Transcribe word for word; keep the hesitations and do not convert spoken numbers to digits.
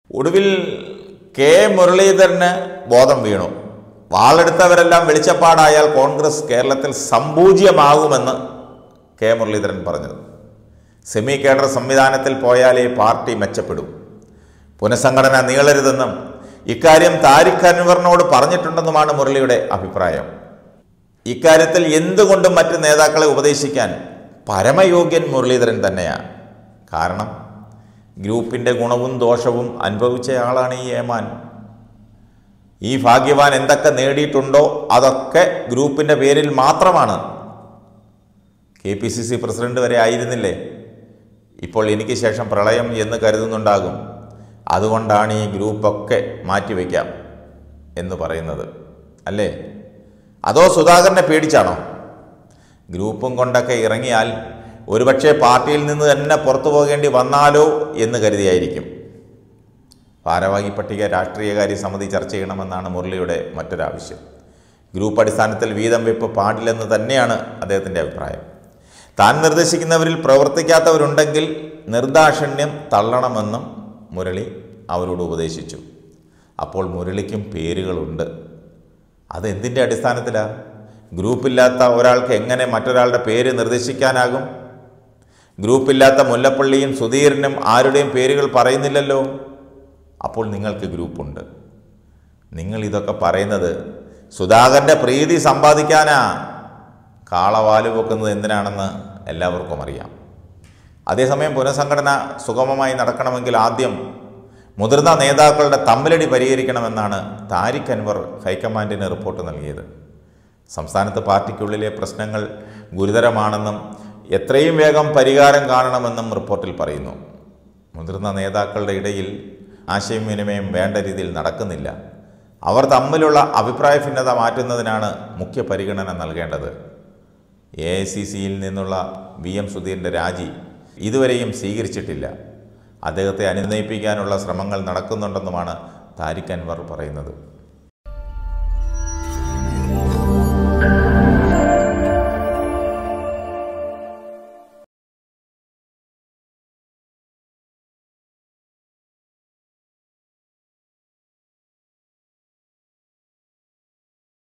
ഒടുവിൽ കെ മുരളീധരന് ബോധം വീണു. വാളെടുത്തവരെല്ലാം വെളിച്ചപ്പാടായാൽ കോൺഗ്രസ് കേരളത്തിൽ സമ്പൂജ്യമാകുമെന്ന് കെ മുരളീധരൻ പറഞ്ഞത്. സെമി കേഡർ സംവിധാനത്തിൽ പോയാലേ പാർട്ടി മെച്ചപ്പെടും. പുനഃസംഘടന നീളരുതെന്നും ഇക്കാര്യം താരിഖ് അൻവറിനോട് പറഞ്ഞിട്ടുണ്ടെന്നുമാണ് മുരളിയുടെ അഭിപ്രായം. ഇക്കാര്യത്തിൽ എന്തുകൊണ്ടും മറ്റ് നേതാക്കളെ ഉപദേശിക്കാൻ പരമയോഗ്യൻ മുരളീധരൻ തന്നെയാണ്. കാരണം ഗ്രൂപ്പിൻ്റെ ഗുണവും ദോഷവും അനുഭവിച്ചയാളാണ് ഈ ഏമാൻ. ഈ ഭാഗ്യവാൻ എന്തൊക്കെ നേടിയിട്ടുണ്ടോ അതൊക്കെ ഗ്രൂപ്പിൻ്റെ പേരിൽ മാത്രമാണ്. K P C C president വരെ ആയിരുന്നില്ലേ? ഇപ്പോൾ എനിക്ക് ശേഷം പ്രളയം എന്ന് കരുതുന്നുണ്ടാകും. അതുകൊണ്ടാണ് ഈ ഗ്രൂപ്പൊക്കെ മാറ്റിവെക്കാം എന്ന് പറയുന്നത് അല്ലേ? അതോ സുധാകരനെ പേടിച്ചാണോ? ഗ്രൂപ്പും കൊണ്ടൊക്കെ ഇറങ്ങിയാൽ ഒരുപക്ഷെ പാർട്ടിയിൽ നിന്ന് തന്നെ പുറത്തു പോകേണ്ടി വന്നാലോ എന്ന് കരുതിയായിരിക്കും. ഭാരവാഹി പട്ടിക രാഷ്ട്രീയകാര്യ സമിതി ചർച്ച ചെയ്യണമെന്നാണ് മുരളിയുടെ മറ്റൊരാവശ്യം. ഗ്രൂപ്പ് അടിസ്ഥാനത്തിൽ വീതം വെപ്പ് പാടില്ലെന്ന് തന്നെയാണ് അദ്ദേഹത്തിൻ്റെ അഭിപ്രായം. താൻ നിർദ്ദേശിക്കുന്നവരിൽ പ്രവർത്തിക്കാത്തവരുണ്ടെങ്കിൽ നിർദാക്ഷിണ്യം തള്ളണമെന്നും മുരളി അവരോട് ഉപദേശിച്ചു. അപ്പോൾ മുരളിക്കും പേരുകളുണ്ട്. അതെന്തിൻ്റെ അടിസ്ഥാനത്തിലാണ്? ഗ്രൂപ്പില്ലാത്ത ഒരാൾക്ക് എങ്ങനെ മറ്റൊരാളുടെ പേര് നിർദ്ദേശിക്കാനാകും? ഗ്രൂപ്പില്ലാത്ത മുല്ലപ്പള്ളിയും സുധീരനും ആരുടെയും പേരുകൾ പറയുന്നില്ലല്ലോ. അപ്പോൾ നിങ്ങൾക്ക് ഗ്രൂപ്പുണ്ട്. നിങ്ങൾ ഇതൊക്കെ പറയുന്നത് സുധാകരൻ്റെ പ്രീതി സമ്പാദിക്കാനാ. കാളവാല് പൊക്കുന്നത് എന്തിനാണെന്ന് എല്ലാവർക്കും അറിയാം. അതേസമയം പുനഃസംഘടന സുഗമമായി നടക്കണമെങ്കിൽ ആദ്യം മുതിർന്ന നേതാക്കളുടെ തമ്മിലടി പരിഹരിക്കണമെന്നാണ് താരിഖ് അൻവർ ഹൈക്കമാൻഡിന് റിപ്പോർട്ട് നൽകിയത്. സംസ്ഥാനത്ത് പാർട്ടിക്കുള്ളിലെ പ്രശ്നങ്ങൾ ഗുരുതരമാണെന്നും എത്രയും വേഗം പരിഹാരം കാണണമെന്നും റിപ്പോർട്ടിൽ പറയുന്നു. മുതിർന്ന നേതാക്കളുടെ ഇടയിൽ ആശയവിനിമയം വേണ്ട രീതിയിൽ നടക്കുന്നില്ല. അവർ തമ്മിലുള്ള അഭിപ്രായ ഭിന്നത മാറ്റുന്നതിനാണ് മുഖ്യ പരിഗണന നൽകേണ്ടത്. എ ഐ സി സിയിൽ നിന്നുള്ള വി എം സുധീറിൻ്റെ രാജി ഇതുവരെയും സ്വീകരിച്ചിട്ടില്ല. അദ്ദേഹത്തെ അനുനയിപ്പിക്കാനുള്ള ശ്രമങ്ങൾ നടക്കുന്നുണ്ടെന്നുമാണ് താരിഖ് അൻവർ പറയുന്നത്.